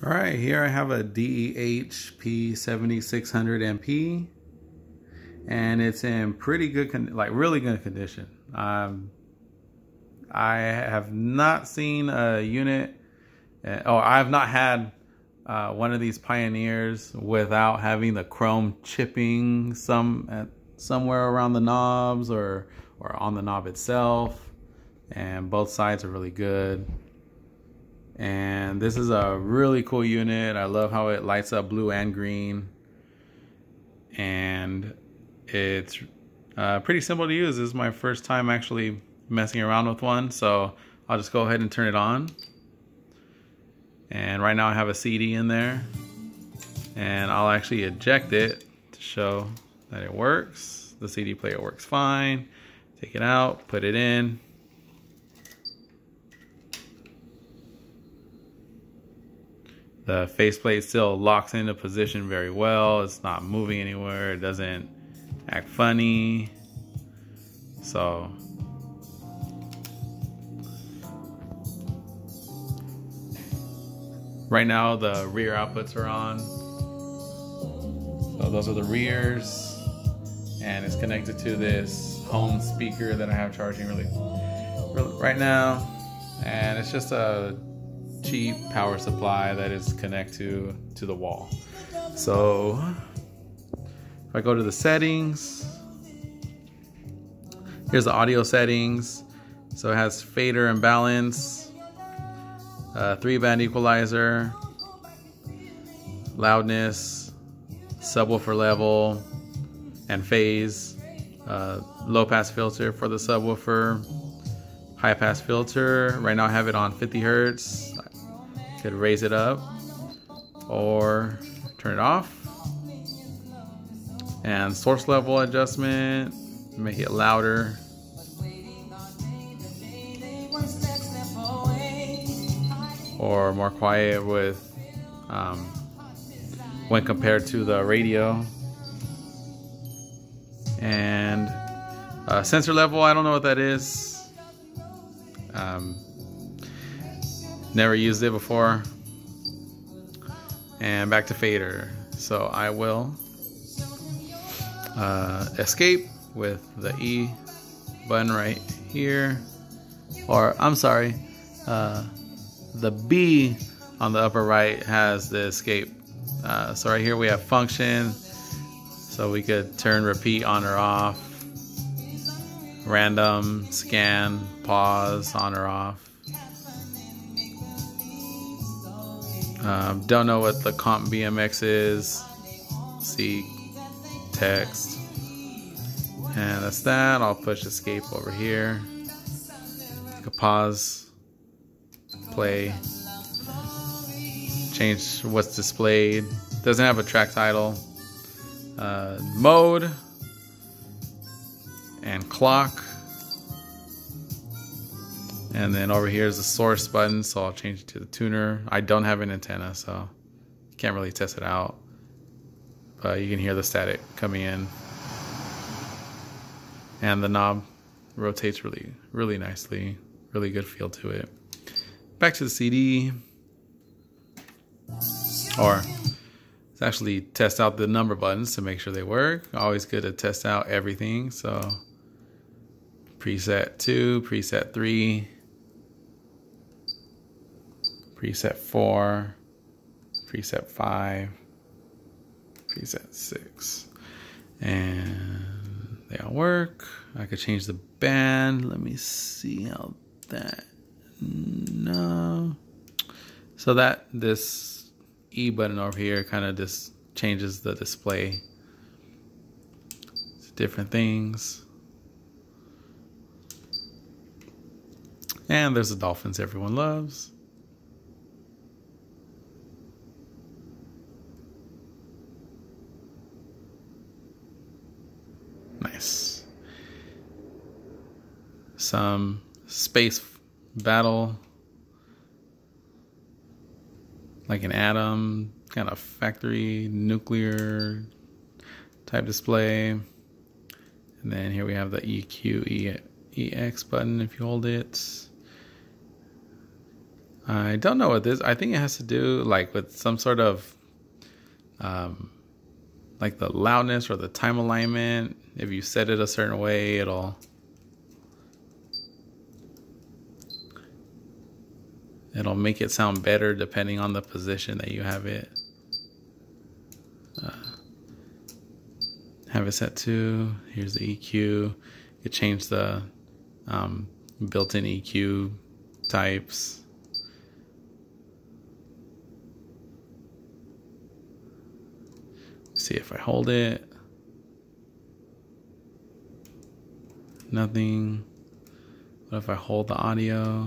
All right, here I have a DEH-P7600MP, and it's in pretty good, really good condition. I have not seen a unit, I have not had one of these Pioneers without having the chrome chipping somewhere around the knobs or on the knob itself, and both sides are really good. And this is a really cool unit. I love how it lights up blue and green, and it's pretty simple to use. This is my first time actually messing around with one, so I'll just go ahead and turn it on. And right now I have a CD in there, and I'll actually eject it to show that it works. The CD player works fine. Take it out, put it in. The faceplate still locks into position very well. It's not moving anywhere. It doesn't act funny. So right now the rear outputs are on. So those are the rears, and it's connected to this home speaker that I have charging really right now. And it's just a cheap power supply that is connected to the wall. So if I go to the settings, here's the audio settings. So it has fader and balance, 3-band equalizer, loudness, subwoofer level, and phase, low pass filter for the subwoofer, high pass filter. Right now I have it on 50 Hertz. Could raise it up or turn it off. And source level adjustment, make it louder. Or more quiet with when compared to the radio. And sensor level, I don't know what that is. Never used it before. And back to fader. So I will escape with the E button right here. Or I'm sorry, the B on the upper right has the escape. So right here we have function. So we could turn repeat on or off. Random, scan, pause, on or off. Don't know what the comp BMX is. See text. And that's that. I'll push escape over here. Take a pause. Play. Change what's displayed. Doesn't have a track title. Mode. And clock. And then over here is the source button, so I'll change it to the tuner. I don't have an antenna, so can't really test it out. But you can hear the static coming in. And the knob rotates really nicely. Really good feel to it. Back to the CD. Or let's actually test out the number buttons to make sure they work. Always good to test out everything. So preset 2, preset 3. Preset 4, preset 5, preset 6, and they all work. I could change the band. Let me see how that. No. So that this E button over here kind of just changes the display. It's different things. And there's the dolphins everyone loves. Nice. Some space battle, like an atom, kind of factory nuclear type display. And then here we have the EQ, EX button if you hold it. I don't know what this, I think it has to do like with some sort of like the loudness or the time alignment. If you set it a certain way, it'll make it sound better depending on the position that you have it. Have it set to. Here's the EQ. You could change the built-in EQ types. See if I hold it. Nothing. What if I hold the audio?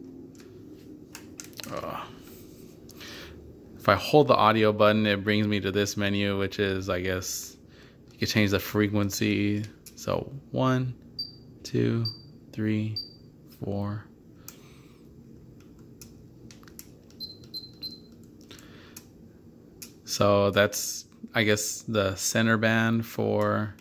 If I hold the audio button, it brings me to this menu, which is, I guess, you can change the frequency. So 1, 2, 3, 4. So that's, I guess, the center band for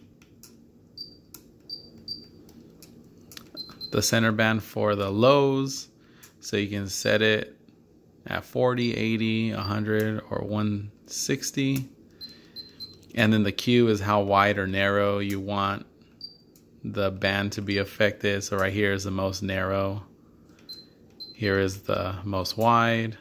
the lows. So you can set it at 40, 80, 100, or 160. And then the Q is how wide or narrow you want the band to be affected. So right here is the most narrow. Here is the most wide.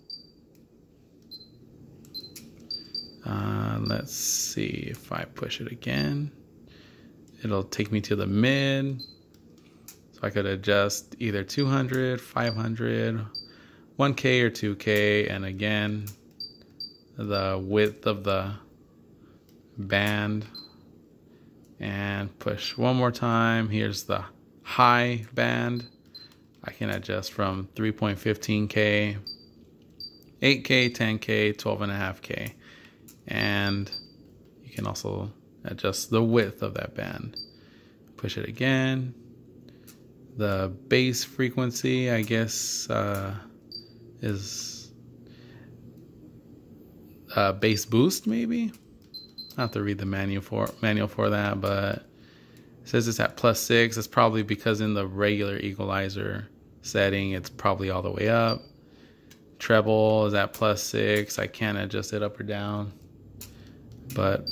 Let's see if I push it again. It'll take me to the mid. So I could adjust either 200, 500, 1K or 2K, and again, the width of the band. And push one more time. Here's the high band. I can adjust from 3.15K, 8K, 10K, 12.5K. And you can also adjust the width of that band. Push it again. The bass frequency, I guess, is bass boost, maybe? I have to read the manual for that, but it says it's at +6. It's probably because in the regular equalizer setting, it's probably all the way up. Treble is at +6. I can't adjust it up or down, but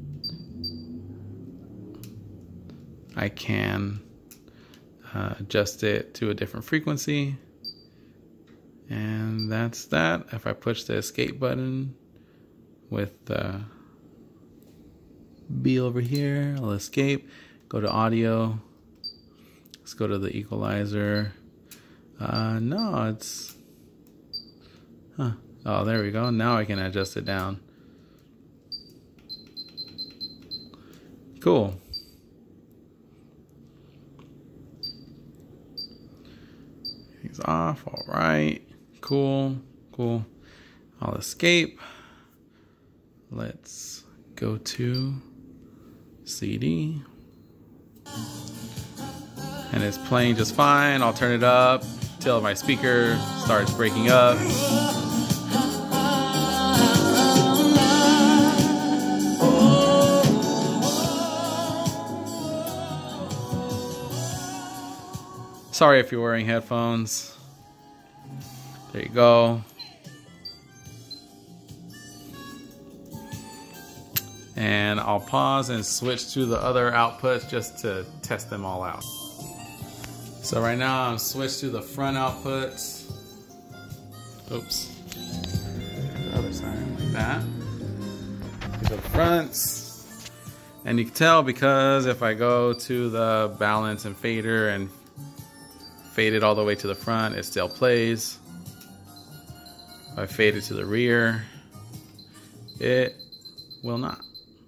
I can adjust it to a different frequency. And that's that. If I push the escape button with the B over here, I'll escape, go to audio. Let's go to the equalizer. No, it's, oh, there we go. Now I can adjust it down. Cool. He's off. All right. Cool. Cool. I'll escape. Let's go to CD. And it's playing just fine. I'll turn it up till my speaker starts breaking up. Sorry if you're wearing headphones. There you go. And I'll pause and switch to the other outputs just to test them all out. So right now I'm switched to the front outputs. Oops. The other side like that. These are the fronts. And you can tell because if I go to the balance and fader and fade it all the way to the front, it still plays. If I fade it to the rear, it will not.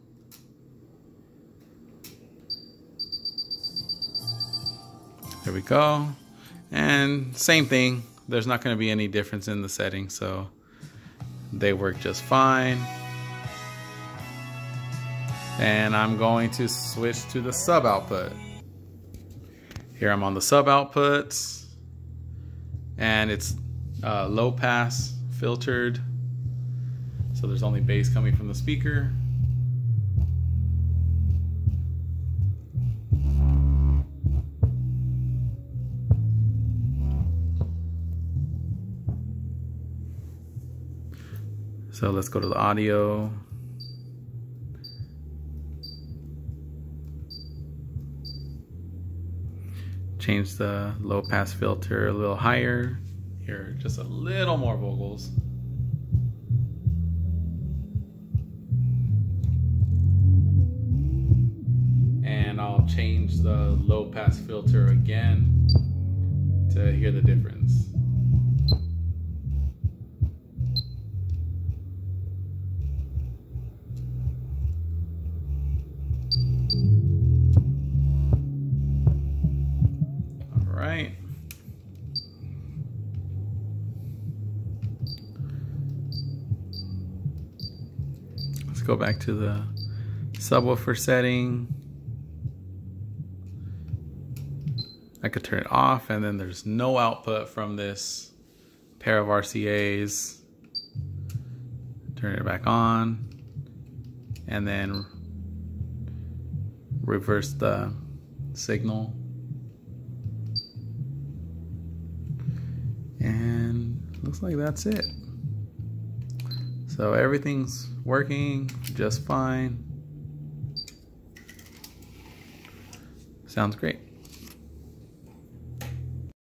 There we go. And same thing. There's not going to be any difference in the settings, so they work just fine. And I'm going to switch to the sub output. Here I'm on the sub outputs, and it's low pass filtered, so there's only bass coming from the speaker. So let's go to the audio. Change the low pass filter a little higher. Here, just a little more vocals. And I'll change the low pass filter again to hear the difference. Right. Let's go back to the subwoofer setting. I could turn it off, and then there's no output from this pair of RCAs. Turn it back on, and then reverse the signal. And looks like that's it. So everything's working just fine. Sounds great.